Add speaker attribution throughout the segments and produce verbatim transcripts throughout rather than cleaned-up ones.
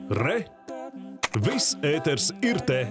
Speaker 1: Re! Viss ēters ir te!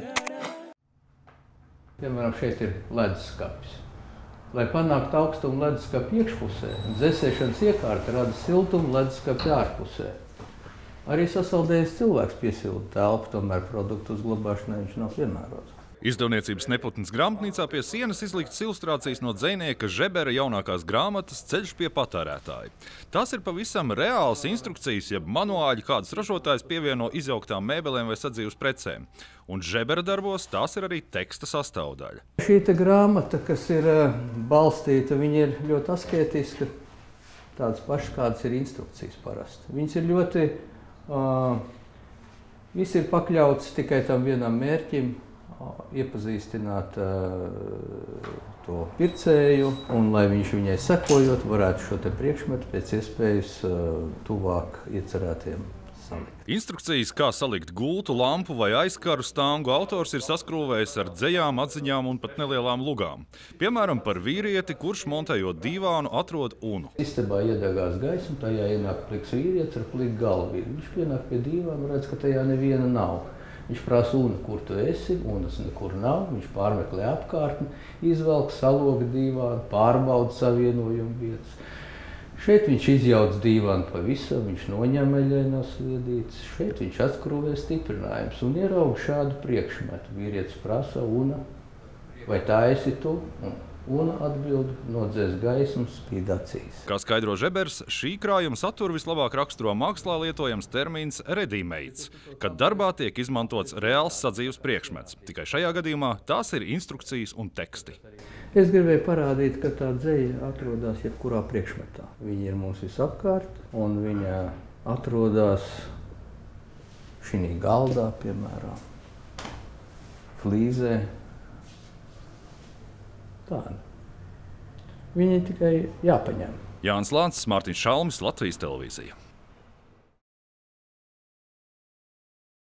Speaker 2: Piemēram, šeit ir leduskapis. Lai panāktu augstumu leduskapja iekšpusē, dzēsēšanas iekārta rada siltumu leduskapja ārpusē. Arī sasaldējis cilvēks piesilda telpu, tomēr produktu uzglabāšanai viņš nav piemērots.
Speaker 3: Izdevniecības Neputnes grāmatnīcā pie sienas izliktas ilustrācijas no dzejnieka Žebera jaunākās grāmatas Ceļš pie patērētāja. Tās ir pavisam reāls instrukcijas, jeb manuāļi, kādas ražotājs pievieno izjauktām mēbelēm vai sadzīves precēm. Un Žebera darbos tās ir arī teksta sastāvdaļa.
Speaker 2: Šī te grāmata, kas ir balstīta, viņa ir ļoti asketiska, tādas pašas, kādas ir instrukcijas parasti. Viņas ir ļoti, uh, viss ir pakļauts tikai tam vienam mērķim, iepazīstināt uh, to pircēju, un lai viņš viņai sekojot, varētu šo te priekšmetu pēc iespējas uh, tuvāk iecerētiem salikt.
Speaker 3: Instrukcijas, kā salikt gultu, lampu vai aizkaru stāngu, autors ir saskrūvējis ar dzejām, atziņām un pat nelielām lugām. Piemēram, par vīrieti, kurš montējot dīvānu atrod unu.
Speaker 2: Istabā iedegās gaisma, tajā ienāk pliks vīrietis ar pliku galvību. Viņš pienāk pie dīvāna, redz, ka tajā neviena nav. Viņš prasa unu, kur tu esi, unas nekur nav, viņš pārmeklē apkārtni, izvelk, salog dīvānu, pārbauda savienojumu vietas. Šeit viņš izjauc dīvānu pavisam, viņš noņem eļai no sliedītes, šeit viņš atskrūvē stiprinājums un ierauga šādu priekšmetu. Vīrietis prasa, una, vai tā esi tu? Un una atbild, nodzēs gaismas, spīd acīs.
Speaker 3: Kā skaidro Žebers, šī krājuma saturu vislabāk raksturo mākslā lietojams termins ready-made, kad darbā tiek izmantots reāls sadzīves priekšmets. Tikai šajā gadījumā tās ir instrukcijas un teksti.
Speaker 2: Es gribēju parādīt, ka tā dzeja atrodas jebkurā priekšmetā. Viņa ir mums visapkārt, un viņa atrodas šī galdā, piemēram, flīzē. Tāda. Viņi tikai jāpaņem.
Speaker 3: Jānis Lācis, Mārtiņš Šalmis, Latvijas televīzija.